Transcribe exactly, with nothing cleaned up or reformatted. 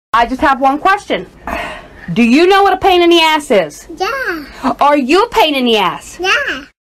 I just have one question. Do you know what a pain in the ass is? Yeah. Are you a pain in the ass? Yeah.